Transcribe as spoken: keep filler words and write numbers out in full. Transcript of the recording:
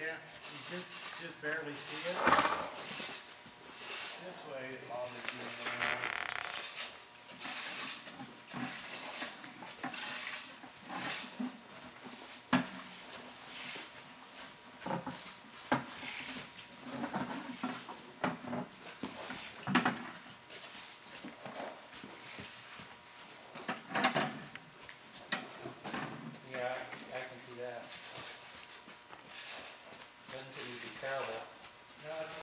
can't, you just, just barely see it. This way it bothers me.